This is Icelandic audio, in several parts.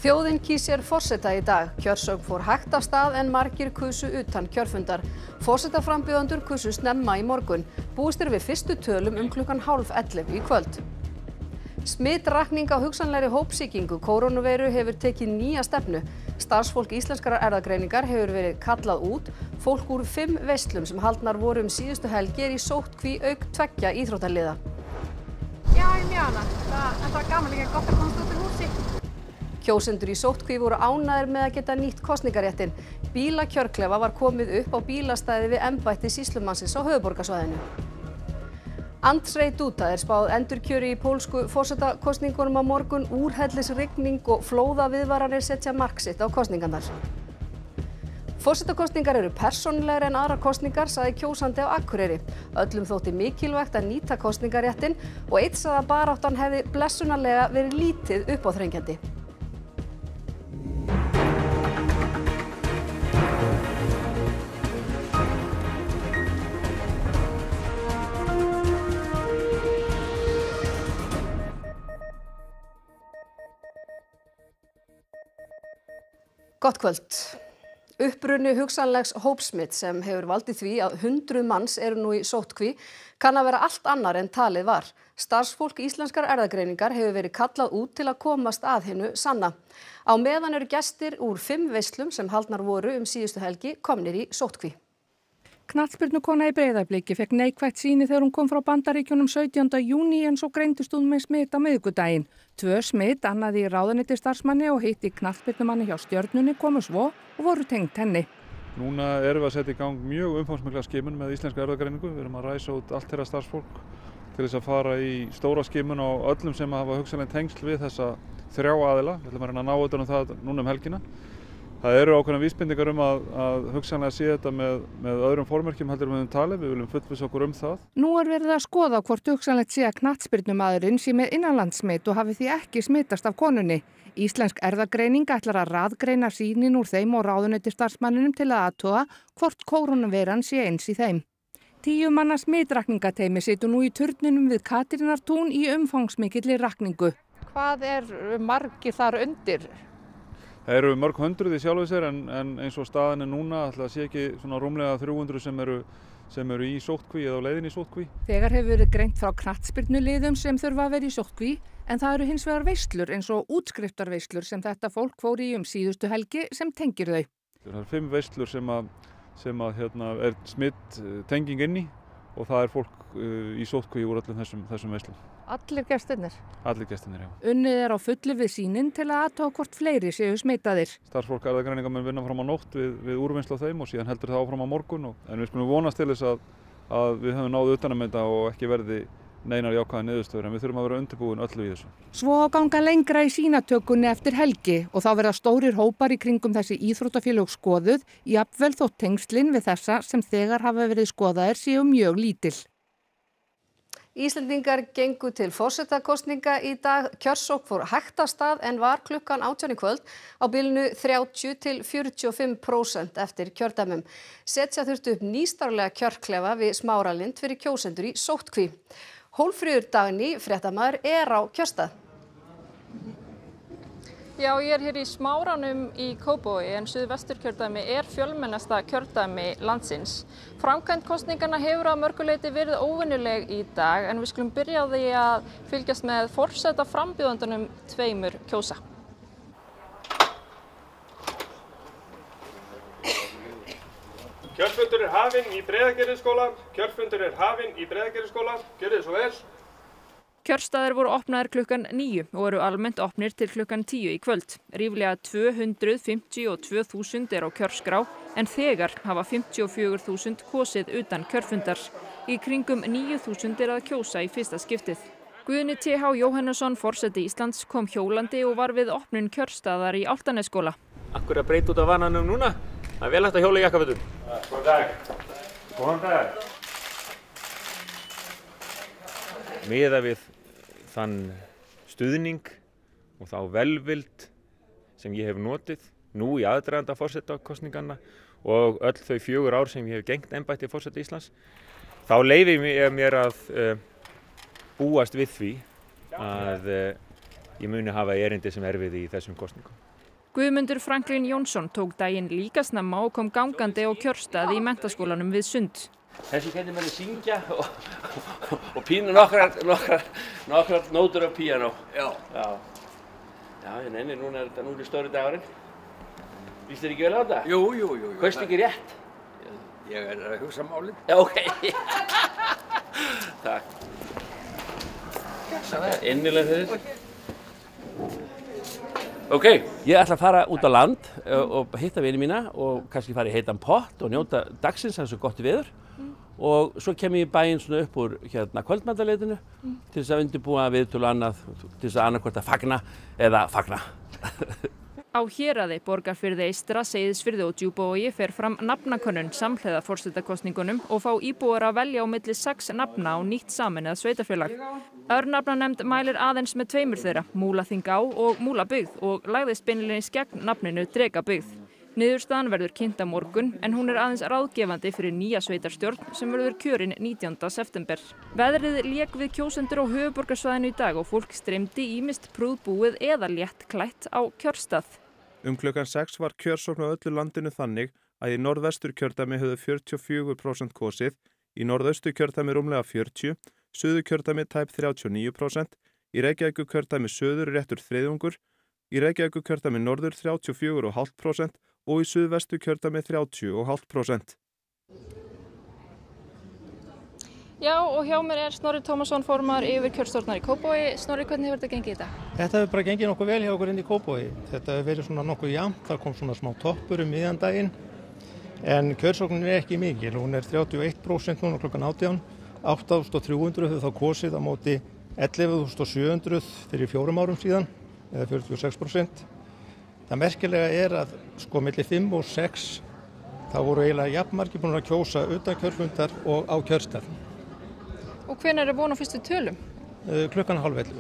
Þjóðin kýs sér forseta í dag. Kjörsókn fór hægt af stað en margir kusu utan kjörfundar. Forsetaframbjóðendur kusu snemma í morgun. Búist er við fyrstu tölum klukkan 10:30 í kvöld. Smitrakning á hugsanlegri hópsýkingu kórónuveiru hefur tekið nýja stefnu. Starfsfólk Íslenskrar erfðagreiningar hefur verið kallað út. Fólk úr 5 veislum sem haldnar voru síðustu helgi í sóttkví auk 2 íþróttaliða. Já, mjög annað. Það var gaman líka gott að komast út úr húsi. Kjósendur í sóttkví voru ánægðir með að geta nýtt kosningaréttinn. Bílakjörklefa var komið upp á bílastæði við embætti sýslumannsins á höfuðborgarsvæðinu. Andrzej Duda er spáð endurkjöri í pólsku forsetakosningunum á morgun. Úrhellisrigning og flóðaviðvaranir setja mark sitt á kosningarnar. Forsetakosningar eru persónulegri en aðrar kosningar, sagði kjósandi á Akureyri. Öllum þótti mikilvægt að nýta kosningaréttinn og einn sagði að baráttan hefði blessunarlega verið lítið uppáþrengjandi. Gott kvöld. Uppruni hugsanlegs hópsmits sem hefur valdið því að 100 manns eru nú í sóttkví kann að vera allt annar en talið var. Starfsfólk Íslenskrar erfðagreiningar hefur verið kallað út til að komast að hinu sanna. Á meðan eru gestir úr 5 veislum sem haldnar voru síðustu helgi komnir í sóttkví. Knattspyrnukona í Breiðabliki fekk neikvætt sýni þegar hún kom frá Bandaríkjunum 17. júní en svo greindist hún með smit á miðvikudaginn. 2 smit, annað í ráðuneytisstarfsmanni og hitt í knattspyrnumanni hjá Stjörnunni komu svo og voru tengd henni. Núna erum við að setja í gang mjög umfangsmikla skimun með Íslenska erfðagreiningu. Við erum að ræsa út allt þeirra starfsfólk til þess að fara í stóra skimun á öllum sem hafa hugsanlega tengsl við þessa 3 aðila. Við ætlum að reyna að ná utan um það núna helgina. Það eru ákveðnar vísbendingar að hugsanlega sé þetta með öðrum formerkjum heldur við höfum talið. Við viljum fullvissa okkur það. Nú er verið að skoða hvort hugsanlegt sé að knattspyrnumaðurinn sé með innanlandssmit og hafi því ekki smitast af konunni. Íslensk erfðagreining ætlar að raðgreina sýnin úr þeim og ráðuneytisstarfsmanninum til að athuga hvort kórónuveiran sé eins í þeim. 10 manna smitrakningateymi situr nú í turninum við Katrínartún í umfangsmikilli rakningu. Hvað margir þar undir? Það eru mörg hundruð í sjálfu sér en eins og staðan núna ætla að sé ekki svona rúmlega 300 sem eru í sóttkví eða á leiðinni í sóttkví. Þegar hefur verið greint frá knattspyrnuliðum sem þurfa að vera í sóttkví en það eru hins vegar veislur eins og útskriftarveislur sem þetta fólk fór í síðustu helgi sem tengir þau. Það eru 5 veislur sem er smittenging inni og það er fólk í sóttkví úr öllum þessum veislum. Allir gestirnir? Allir gestirnir, já. Unnið er á fullu við sýnin til að athuga hvort fleiri séu smitaðir. Starfsfólk erfðagreiningar mun vinna fram á nótt við úrvinnslu á þeim og síðan heldur það áfram á morgun. En við skulum vonast til þess að við höfum náð utan um þetta og ekki verði neinar jákvæðar niðurstöður, en við þurfum að vera undirbúin öllu í þessu. Svo á ganga lengra í sýnatökunni eftir helgi og þá verða stórir hópar í kringum þessi íþróttafélög skoðuð, jafnvel þótt tengslin við þessa sem þegar hafa verið skoðaðir séu mjög lítil. Íslendingar gengu til forsetakosninga í dag. Kjörsókn fór hægt af stað en var klukkan 18 í kvöld á bilinu 30 til 45% eftir kjördæmum. Setja þurfti upp nýstárlega kjörklefa við Smáralind fyrir kjósendur í sóttkví. Hólmfríður Dagný, fréttamaður, er á kjörstað. Já, ég er hér í Smáranum í Kópavogi en Suðvesturkjördæmi er fjölmennasta kjördæmi landsins. Framkvæmd kosninganna hefur að mörgu leyti verið óvenjuleg í dag en við skulum byrja á því að fylgjast með forsetaframbjóðendunum 2 kjósa. Kjörfundur er hafinn í Breiðagerðisskóla. Gjörið svo vel. Kjörstaðir voru opnaðir klukkan 9 og eru almennt opnir til klukkan 10 í kvöld. Ríflega 252.000 er á kjörskrá en þegar hafa 54.000 kosið utan kjörfundar. Í kringum 9.000 er að kjósa í fyrsta skiptið. Guðni T.H. Jóhannesson, forseti Íslands, kom hjólandi og var við opnun kjörstaðar í Álftanesskóla. Akkur að breyta út af vananum núna? Það er vel hægt að hjóla í jakkafötum. Góðan dag. Góðan dag. Miðað við þann stuðning og þá velvild sem ég hef notið nú í aðdraganda forsetakosninganna og öll þau 4 ár sem ég hef gegnt embætti forseta Íslands, þá leyfi ég mér að búast við því að ég muni hafa erindi sem erfiði í þessum kosningum. Guðmundur Franklín Jónsson tók daginn líka snemma og kom gangandi á kjörstað í menntaskólanum við Sund. Þessi kennir manni syngja og pínu nokkrar nótur á píanó. Já, ég nenni, núna er stóri dagurinn. Víst þér ekki vel á þetta? Jú. Kaust ekki rétt? Ég að hugsa málið. Já, ok. Takk. Innilega fyrir. Ok, ég ætla að fara út á land og hitta vini mína og kannski fara í heitan pott og njóta dagsins, það er svo gott veður. Og svo kem ég í bæinn svona upp úr kvöldmatarleitinu til þess að undirbúa viðtölu annað, til þess að annarkvort að fagna eða fagna. Á Héraði, Borgarfirði eystra, Seyðisfirði og Djúpavogi fer fram nafnakönnun samhliða forsetakosningunum og fá íbúar að velja á milli 6 nafna á nýtt sameinað sveitarfélag. Örnafnanefnd mælir aðeins með 2 þeirra, Múlaþingá og Múlabyggð, og lagðist beinlínis gegn nafninu Drekabyggð. Niðurstaðan verður kynnt á morgun en hún er aðeins ráðgefandi fyrir nýja sveitarstjórn sem verður kjörin 19. september. Veðrið lék við kjósendur á höfuðborgarsvæðinu í dag og fólk streymdi ýmist prúðbúið eða létt klætt á kjörstað. Klukkan 6 var kjörsókn á öllu landinu þannig að í norðvesturkjördæmi höfðu 44% kosið, í norðausturkjördæmi rúmlega 40%, suðurkjördæmi tæp 39%, í Reykjavíkurkjördæmi suður réttur þriðjungur, í Reykjavíkurkjördæmi norður 34,5% og í suðvesturkjördæmi 30,5%. Já, og hjá mér er Snorri Tómasson, formaður yfirkjörstjórnar í Kópavogi. Snorri, hvernig hefur þetta gengið í dag? Þetta hefur bara gengið nokkuð vel hjá okkur inn í Kópavogi. Þetta hefur verið svona nokkuð jafnt, það kom svona smá toppur miðjan daginn. En kjörsóknin er ekki mikil, hún er 31% núna klukkan 18. 8.300 hefur þá kosið á móti 11.700 fyrir 4 árum síðan, eða 46%. Það merkilega er að milli 5 og 6 þá voru eiginlega jafnmargir búin að kjósa utan kjörfundar og á kjörstað. Og hvenær er von á fyrstu tölum? Klukkan 10:30.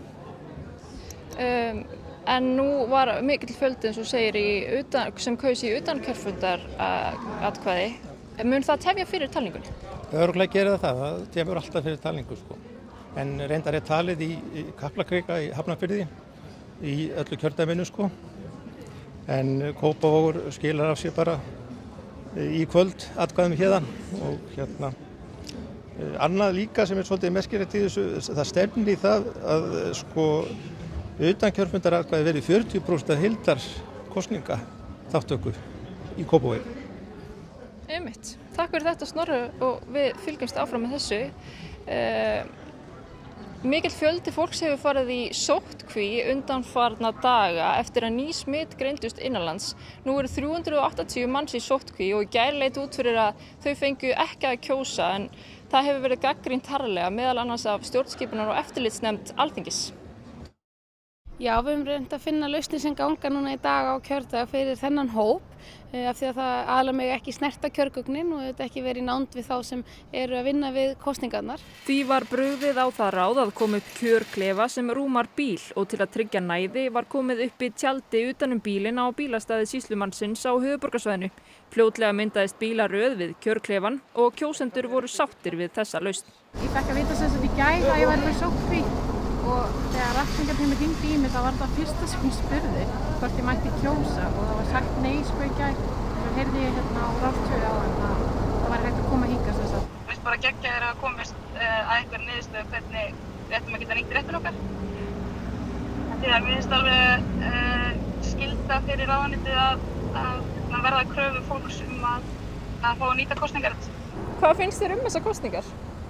En nú var mikill fjöldi, eins og segir, sem kaus í utan kjörfundar atkvæði. Mun það tefja fyrir talningunni? Örugglega gerir það tefur alltaf fyrir talningu. En reyndar er talið í Kaplakrika í Hafnarfirði í öllu kjördæminu. En Kópavogur skilar af sér bara í kvöld atkvæðum hérðan og annað líka sem er svolítið merkilegt í þessu, það stefnir í það að utan kjörfundaratkvæði verið 40% heildar kosninga þáttöku í Kópavogi. Einmitt. Takk fyrir þetta, Snorri, og við fylgjumst áfram með þessu. Mikill fjöldi fólks hefur farið í sóttkví undanfarna daga eftir að ný smit greindust innanlands. Nú eru 380 manns í sóttkví og í gær leit út fyrir að þau fengu ekki að kjósa, en það hefur verið gagnrýnt harðlega, meðal annars af stjórnskipunar- og eftirlitsnefnd Alþingis. Já, við höfum reynt að finna lausnir sem ganga núna í dag á kjördag fyrir þennan hóp, af því að það aðalega megi ekki snerta kjörgögnin og þetta ekki verið í nánd við þá sem eru að vinna við kosningarnar. Því var brugðið á það ráð að koma upp kjörklefa sem rúmar bíl og til að tryggja næði var komið upp í tjaldi utan bílinn á bílastæði sýslumannsins á höfuðborgarsvæðinu. Fljótlega myndaðist bílaröð við kjörklefan og kjósendur voru sáttir við þessa lausn. Ég fekk að vita sem þetta í gær að ég væri með sóttkví og þegar rættingartími hringdi í mig þá var það fyrsta sem ég spurði hvort ég mætti kjósa og það var sagt nei í gær. Svo heyrði ég á Rás 2 áðan að það væri hægt að koma hingað sem sagt. Við bara geggja þér að komast að einhver niðurstöðu hvernig við ættum að geta nýtt réttin okkar. Því að mér finnst alveg skylda fyrir ráðuneytið að verða kröfu fólks að fá að nýta kosningarétt. Hvað finnst þér þessar kosningar?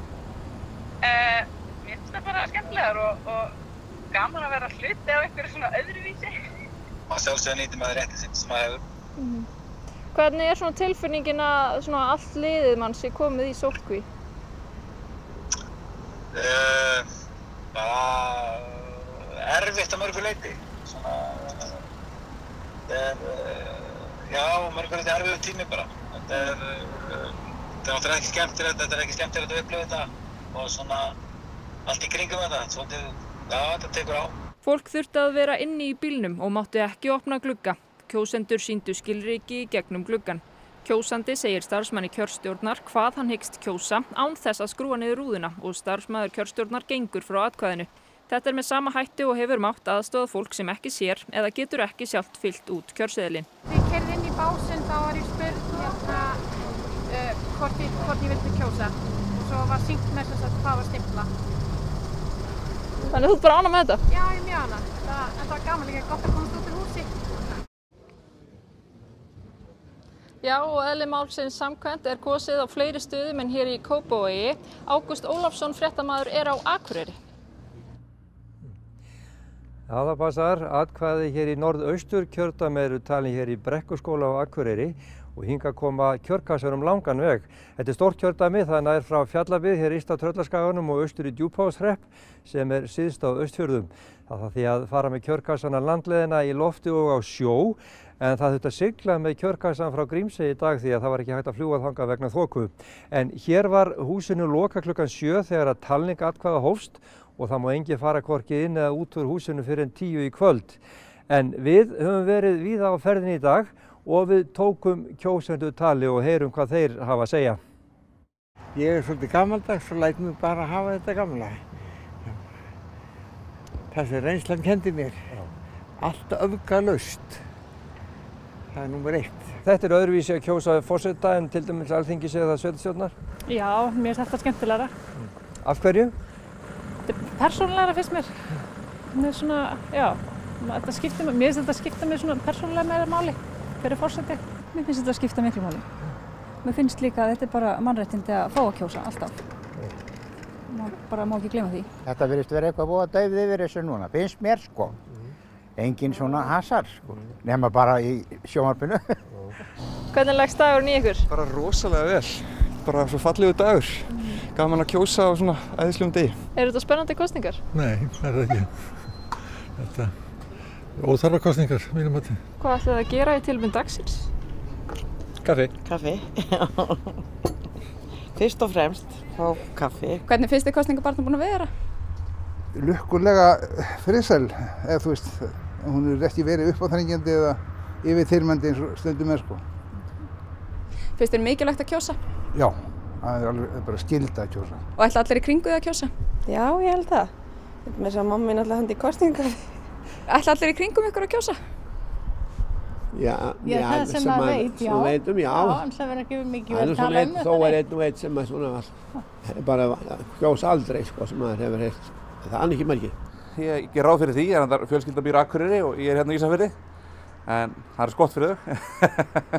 Mér finnst það bara skemmtilegar og gaman að vera hluti af einhverju svona öðruvísi. Og sjálfsögðu nýtir maður réttinn sinn sem maður hefur. Hvernig er svona tilfinningin að allt liðið manns sé komið í sóttkví? Bara erfitt að mörgu leyti. Mörgu leyti erfiður tími bara. Þetta er náttúrulega ekki skemmtilegt, að upplifa þetta og svona allt í kringum þetta. Þetta tekur á. Fólk þurfti að vera inni í bílnum og mátti ekki opna glugga. Kjósendur sýndu skilríki í gegnum gluggan. Kjósandi segir starfsmanni kjörstjórnar hvað hann hyggst kjósa án þess að skrúa niður rúðuna og starfsmaður kjörstjórnar gengur frá atkvæðinu. Þetta með sama hætti og hefur mátt aðstoða fólk sem ekki sér eða getur ekki sjálft fyllt út kjörseðilinn. Þegar ég keyrði inn í básinn þá var ég spurð hvort ég vildi kjósa og svo var sýnt með þess að hvað var stimpla. Þannig þú ert bara ánægð með þetta? Já, ég er mjög ánægð. En það var gaman líka gott að komast út úr húsi. Já, og eðli málsins samkvæmt kosið á fleiri stöðum en hér í Kópavogi. Ágúst Ólafsson, fréttamaður, á Akureyri. Já, það passar. Atkvæði hér í norðausturkjördæmi eru talin hér í Brekkuskóla á Akureyri og hingað koma kjörkassar langan veg. Þetta stórt kjördæmi, það nær frá Fjallabyggð hér yst á Tröllaskaganum og austur í Djúpavogshrepp sem syðst á Austfjörðum. Það þarf því að fara með kjörkassana landleiðina í lofti og á sjó, en það þurfti að sigla með kjörkassan frá Grímsey í dag því að það var ekki hægt að fljúga þangað vegna þoku. En hér var húsinu lokað klukkan 7 þegar að talning atkvæða hófst og það má enginn fara hvorki inn eða út úr húsinu fyrr en 10 í kvöld. En við höfum verið víða á ferðinni í dag og við tókum kjósendur tali og heyrum hvað þeir hafa að segja. Ég svolítið gamaldags og læt mig bara hafa þetta gamla. Þessi reynslan kendi mér. Allt öfgalaust. Það númer 1. Þetta öðruvísi að kjósa forseta en til dæmis Alþingis eða sveitarstjórnar? Já, mér finnst þetta skemmtilegra. Af hverju? Þetta persónulegra finnst mér. Mér svona, já, mér finnst þetta skipta mér svona persónulega meira máli. Fyrir forseti? Mér finnst þetta skipta miklu máli. Mér finnst líka að þetta bara mannréttindi að fá að kjósa alltaf. Bara má ekki gleyma því. Þetta virðist vera eitthvað búið að dauðið yfir þessu núna, finnst mér sko. Engin svona hasar sko, nema bara í sjónvarpinu. Hvernig leggst dagurinn í ykkur? Bara rosalega vel, bara svo fallegu dagur. Gaman að kjósa á svona æðislegum degi. Þetta spennandi kosningar? Nei, það ekki. Þetta óþarfa kosningar, mínum mati. Hvað ætlaði að gera í tilbund dagsins? Kaffi. Kaffi, já. Fyrst og fremst fá kaffi. Hvernig finnst þið kosningabarnum búin að vera? Lukkulega friðsæl, eða þú veist, hún er ekki verið uppáþrengjandi eða yfirþyrmandi eins og stundum sko. Finnst þér mikilvægt að kjósa? Já, það alveg bara skylda að kjósa. Og ætla allir í kringu þið að kjósa? Já, ég held það. Þetta með þess að mamma mín alltaf hendi í kosningar. Ætla allir í kringum ykkur að kjósa? Já, það sem maður veit, já. Sem veitum, já. Já, það verður ekki mikið vel tala um þetta. Þó einn og einn sem bara kjósa aldrei, sko, sem maður hefur heyrt. Það er ekki margir. Ég ger ráð fyrir því, ég er fjölskylda býr á Akureyri og ég er hérna í Ísafirði. En það er skott fyrir þau.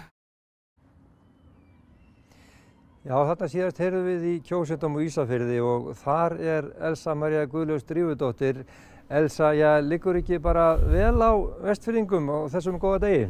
Já, þarna síðast heyrðum við í kjósendum á Ísafirði og þar er Elsa María Guðlaugs Drífudóttir. Elsa, liggur ekki bara vel á Vestfirðingum á þessum góða degi?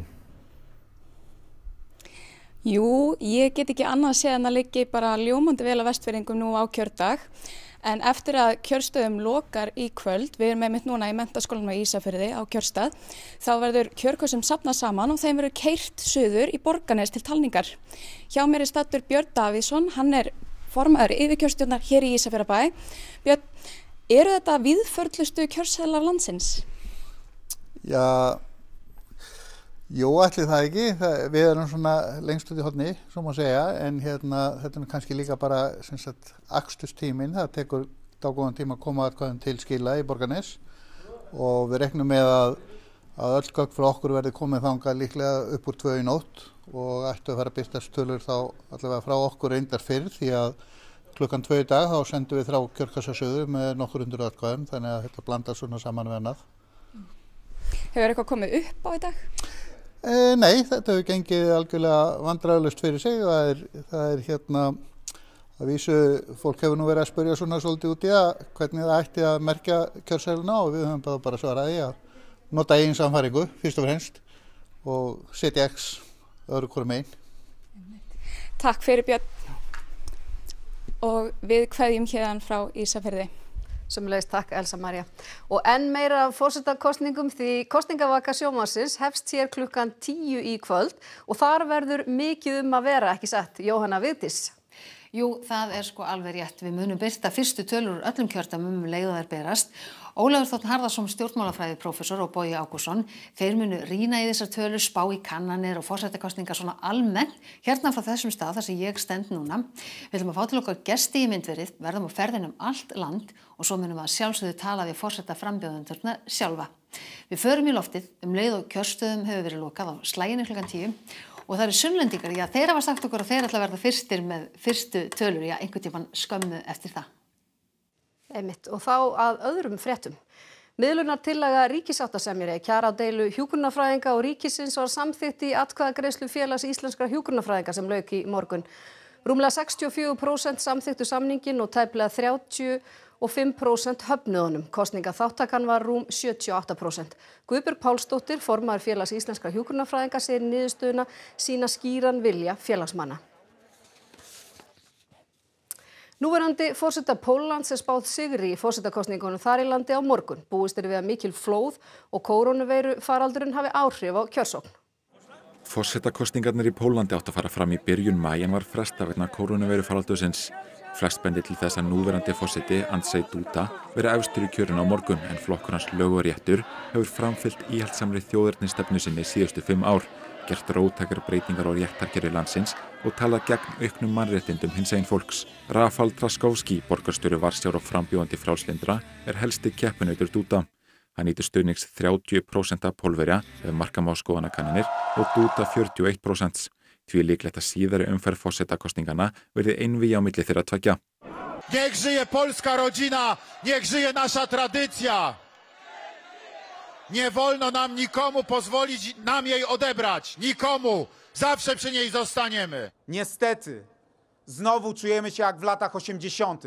Jú, ég get ekki annað að segja en að liggi bara ljómandi vel á Vestfirðingum nú á kjördag. En eftir að kjörstöðum lokar í kvöld, við erum einmitt núna í Menntaskólanum á Ísafirði á kjörstað, þá verður kjörkössum safnað saman og þeim verður keyrt suður í Borgarnes til talningar. Hjá mér er staddur Björn Davíðsson, hann er formaður yfirkjörstjórnar hér í Ísafjarðarbæ. Björn, eru þetta víðförlustu kjörseðlar landsins? Já, jú, ætli það ekki. Við erum svona lengst út í horni, svo má segja, en þetta er kannski líka bara aksturstíminn. Það tekur dágóðan tíma að koma atkvæðum til skila í Borgarnes og við reiknum með að öll gögn frá okkur verði komið þangað líklega upp úr 2 í nótt og ættu að fara að birtast tölur þá allavega frá okkur reyndar fyrr því að klukkan 2 í dag þá sendum við 3 kjörkassasöður með nokkur undir atkvæðum þannig að þetta blandast svona saman við annað. Hefur eitthvað komið upp á í dag? Nei, þetta hefur gengið algjörlega vandræðalaust fyrir sig. Það er að vísu, fólk hefur nú verið að spyrja svona svolítið út í það hvernig það ætti að merkja kjörseðluna og við höfum bara svarað því að nota eigin samfæringu fyrst og fremst og setja X öðru hvorum megin. Takk fyrir Björn og við kveðjum hérðan frá Ísafirði. Sömuleiðis takk Elsa María. Og enn meira af forsetakosningum því kosningavaka sjónvarpsins hefst hér klukkan 10 í kvöld og þar verður mikið að vera, ekki satt, Jóhanna Vigdís? Jú, það sko alveg rétt. Við munum birta fyrstu tölur úr öllum kjördæmum leið og þær berast. Ólafur Þ. Harðarson, stjórnmálafræðiprófessor og Bogi Ágústsson, þeir munu rýna í þessar tölur, spá í kannanir og forsetakosningar svona almennt hérna frá þessum stað þar sem ég stend núna. Við ætlum að fá til okkar gesti í myndverið, verðum á ferðinni allt land og svo munum við að sjálfsögðu tala við forsetaframbjóðendurna sjálfa. Við förum í loftið leið og kjörstöðum hefur verið lokað á slaginu klukkan 10. Og það eru Sunnlendingar, þeir hafa sagt okkur að þeir ætla að verða fyrstir með fyrstu tölur, einhvern tímann skömmu eftir það. Einmitt, og þá að öðrum fréttum. Miðlunartillaga ríkissáttasemjara í kjaradeilu hjúkrunarfræðinga og ríkisins var samþykkt í atkvæðagreiðslu Félags íslenskra hjúkrunarfræðinga sem lauk í morgun. Rúmlega 64% samþykktu samninginn og tæplega 35% höfnuðu honum. Kosningaþátttakan var rúm 78%. Guðbjörg Pálsdóttir, formaður Félags íslenskra hjúkrunarfræðinga, segir niðurstöðuna sýna skýran vilja félagsmanna. Núverandi forseta Póllands spáð sigri í forsetakosningunum þar í landi á morgun. Búist við að mikil flóð og kórónuveirufaraldurinn hafi áhrif á kjörsókn. Forsetakosningarnir í Póllandi áttu að fara fram í byrjun maí en var frestað vegna kórónuveirufaraldursins. Flest bendir til þess að núverandi forseti Andrzej Duda verið efstur í kjörinu á morgun en flokkur hans Lög og réttur hefur framfylgt íhaldssamri þjóðernisstefnu sinni síðustu 5 ár, gert róttækar breytingar á réttarkerfi landsins og talað gegn auknum mannréttindum hinsegin fólks. Rafał Trzaskowski, borgarstjóri Varsjár og frambjóðandi Frjálslyndra, er helsti keppinautur Duda. Hann nýtur stuðnings 30% af Pólverja ef marka má skoðanakannanir og Duda 41%. Því líklegt að síðari umferð forsetakosninganna verði einvígi á milli þeirra tveggja. Niech żyje polska rodzina, niech żyje nasza tradycja. Nie wolno nam nikomu pozwolić nam jej odebrać. Nikomu. Zawsze przy niej zostaniemy. Niestety, znowu czujemy się jak w latach 80.,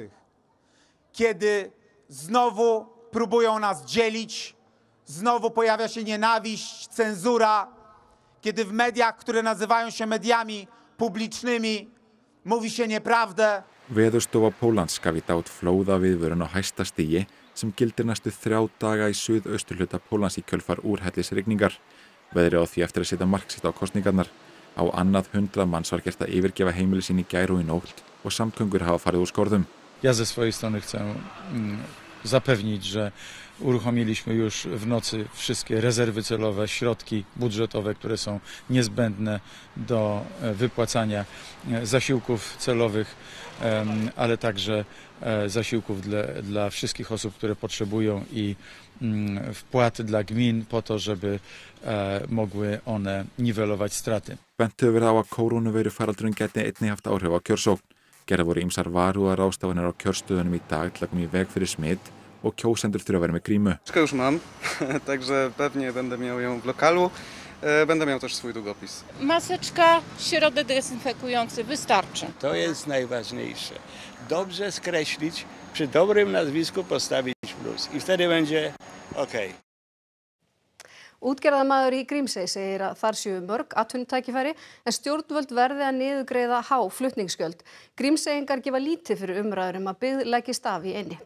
kiedy znowu próbują nas dzielić, znowu pojawia się nienawiść, cenzura, kiedy w mediach, które nazywają się mediami publicznymi, mówi się nieprawdę. Veðurstofa Póllands gaf í dag út flóðaviðvörun á hæsta stigi sem gildir næstu 3 daga í suðausturhluta Póllands í kjölfar úrhellisrigningar. Veðrið á því eftir að setja mark sitt á kosningarnar. Á annað 100 manns var gert að yfirgefa heimili sín í gær og í nótt og samgöngur hafa farið úr skorðum. Ja ze swojej strony chcę zapewnić, że uruchomiliśmy już w nocy wszystkie rezerwy celowe, środki budżetowe, które są niezbędne do wypłacania zasiłków celowych, ale także zasiłków dla wszystkich osób, które potrzebują i wpłaty dla gmin po to, żeby mogły one niwelować straty. Bent hefur verið á að kórónuveirufaraldurinn gæti einnig haft áhrif á kjörsókn. Gerðar voru ýmsar varúðarráðstafanir á kjörstöðunum í dag til að koma í veg fyrir smit og kjósendur þurfa að vera með grímu. Już mam, także pewnie będę miał ją w lokalu. Będę miał też swój długopis. Maseczka, środek dezynfekujący wystarczy. To jest najważniejsze. Dobrze skreślić, przy dobrym nazwisku postawić plus i wtedy będzie okej. Útgerðarmaður í Grímsey segir að þar séu mörg atvinnutækifæri en stjórnvöld verði að niðurgreiða há flutningsgjöld. Grímseyingar gefa lítið fyrir umræður að byggð leggist af í eynni.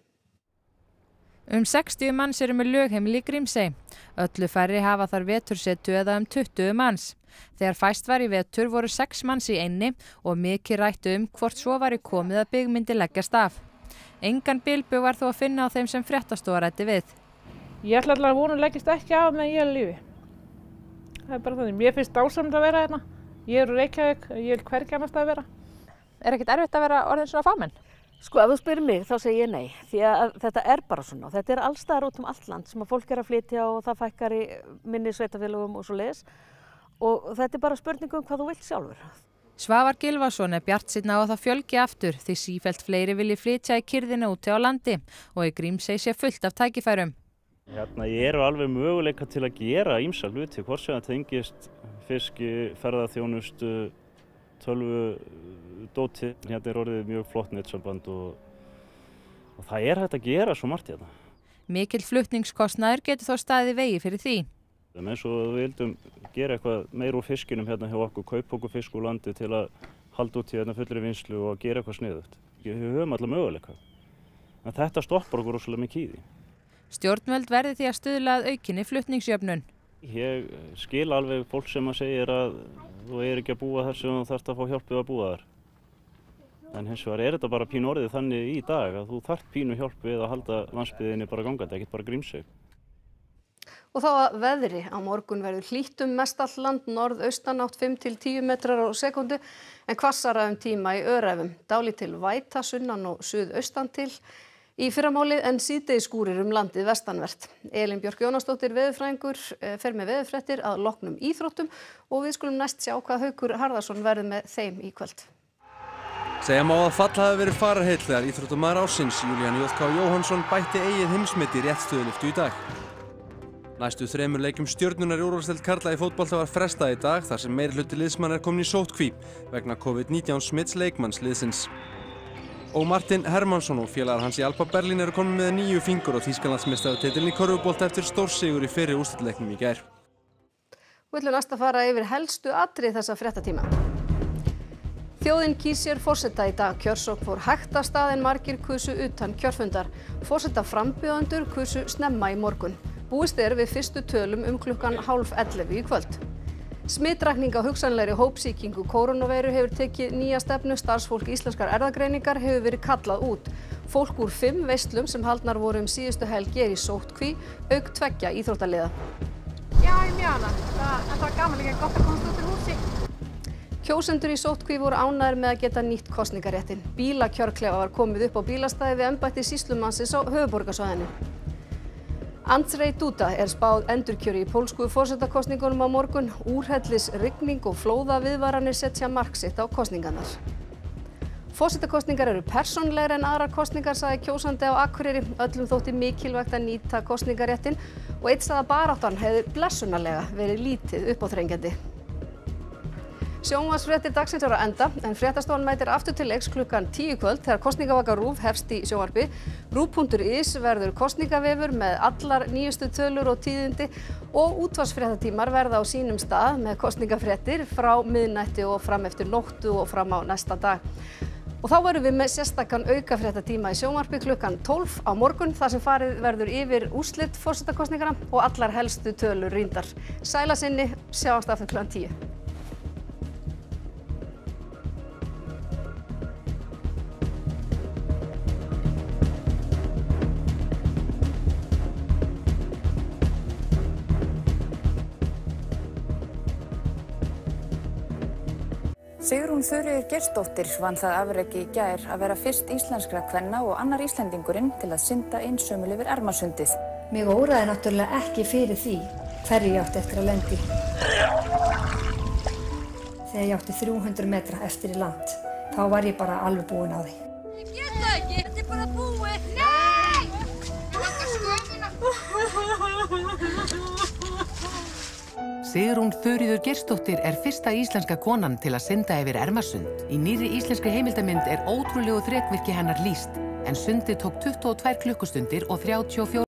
60 manns eru með lögheimili í Grímsey. Öllu færri hafa þar vetursetu eða 20 manns. Þegar fæst var í vetur voru 6 manns í eynni og mikið rættu hvort svo væri komið að byggð myndi leggjast af. Engan bilbug var þó að finna á þeim sem fréttastofa ræddi við. Ég ætla allavega að vona að leggist ekki af meðan ég er á lífi. Það er bara þannig. Mér finnst dásamlegt að vera hérna. Ég er úr Reykjavík, ég vil hvergi annars staðar vera. Er ekkert erfitt að vera orðin svona fámenn? Sko, ef þú spyrir mig þá segi ég nei, því að þetta er bara svona. Þetta er allstaðar út allt land sem að fólk er að flytja og það fækkar í minni sveitarfélögum og svo leiðis. Og þetta er bara spurning hvað þú vilt sjálfur. Svavar Gylfason er bjartsýnn á að það fjölgi aftur því sífellt fleiri vilji flytja í kyrrðina úti á landi og í Grímsey sé fullt af tækifærum. Hérna eru alveg möguleika til að gera ýmsa hluti, hvort sem það tengist fiski, ferðaþjónustu, tölvudóti. Hérna er orðið mjög flott netsamband og það er hægt að gera svo margt hérna. Mikill flutningskostnaður getur þó staðið í vegi fyrir því. Eins og við vildum gera eitthvað meira úr fiskinum hérna hjá okkur, kaupa okkur fisk úr landi til að halda út í hérna fullri vinnslu og gera eitthvað sniðugt. Við höfum alla möguleika. En þetta stoppar okkur rosalega mikið í því. Stjórnvöld verði því að stuðla að aukinni flutningsjöfnun. Ég skil alveg fólk sem að segir að þú er ekki að búa þar sem þú þarft að fá hjálp við að búa þar. En hins vegar þetta bara pínu orðið þannig í dag að þú þarft pínu hjálp við að halda landsbyggðinni bara gangandi, ekkert bara Grímsey. Og þá að veðri. Á morgun verður hlýtt mestallt land, norðaustanátt 5 til 10 metrar á sekúndu en hvassara tíma í Öræfum. Dálítil væta sunnan og suðaustan til í fyrramálið en síðdegisskúrir landið vestanvert. Elín Björk Jónasdóttir veðurfræðingur fer með veðurfréttir að loknum íþróttum og við skulum næst sjá hvað Haukur Harðarson verður með þeim í kvöld. Segja má að fall hafi verið fararheill þegar íþróttamaður ársins Júlían J.K. Jóhannsson bætti eigið heimsmet í réttstöðulyftu í dag. Næstu 3 leikjum Stjörnunnar í úrvalsdeild karla í fótbolta var frestað í dag þar sem meirihluti liðsmanna er komin í sóttkví vegna COVID-19 smits leikmanns liðsins. Og Martin Hermannsson og félagar hans í Alba Berlín eru komin með 9 fingur á Þýskalandsmeistaratitilinn í körfubolta eftir stórsigur í fyrri úrslitaleiknum í gær. Við ætlum næst að fara yfir helstu atriði þessa fréttatíma. Þjóðin kýs sér forseta í dag. Kjörsókn fór hægt af stað en margir kusu utan kjörfundar. Forsetaframbjóðendur kusu snemma í morgun. Búist við fyrstu tölum klukkan 10:30 í kvöld. Smitrakning á hugsanlegri hópsýkingu kórónuveiru hefur tekið nýja stefnu. Starfsfólk Íslenskrar erfðagreiningar hefur verið kallað út. Fólk úr 5 veislum sem haldnar voru síðustu helgi í sóttkví, auk 2 íþróttaliða. Já, ég mjög hana. Það var gaman líka gott að komast út úr húsi. Kjósendur í sóttkví voru ánægðir með að geta nýtt kosningaréttinn. Bílakjörklefa var komið upp á bílastæði við embætti sýslumannsins á höfuðborgarsvæðinu. Andrzej Duda spáð endurkjöri í pólsku forsetakosningunum á morgun. Úrhellis rigning og flóðaviðvaranir setja mark sitt á kosningarnar. Forsetakosningar eru persónulegri en aðrar kosningar, sagði kjósandi á Akureyri. Öllum þótti mikilvægt að nýta kosningaréttinn og einn sagði að baráttan hefði blessunarlega verið lítið uppáþrengjandi. Sjónvarpsfréttir dagsins eru að enda en fréttastofan mætir aftur til leiks klukkan 10 í kvöld þegar kosningavaka RÚV hefst í sjónvarpi. RÚV.is verður kosningavefur með allar nýjustu tölur og tíðindi og útvarpsfréttatímar verða á sínum stað með kosningafréttir frá miðnætti og fram eftir nóttu og fram á næsta dag. Og þá verðum við með sérstakan aukafréttatíma í sjónvarpi klukkan 12 á morgun þar sem farið verður yfir úrslit forsetakosninganna og allar helstu tölur rýndar. Sæla sinni, sjáumst aftur klukkan 10. Sigrún Þuríður Geirsdóttir vann það afrek í gær að vera fyrst íslenskra kvenna og annar Íslendingurinn til að synda einsömul yfir Ermarsundið. Mig óraði náttúrulega ekki fyrir því hverju ég átti eftir að lenda í. Þegar ég átti 300 metra eftir í land, þá var ég bara alveg búin á því. Ég get það ekki, þetta bara búið. Nei! Ég vantar skömmina. Sigrún Þuríður Geirsdóttir fyrsta íslenska konan til að synda yfir Ermarsund. Í nýrri íslenskri heimildamynd ótrúlegu þrekvirki hennar lýst, en sundið tók 22 klukkustundir og 34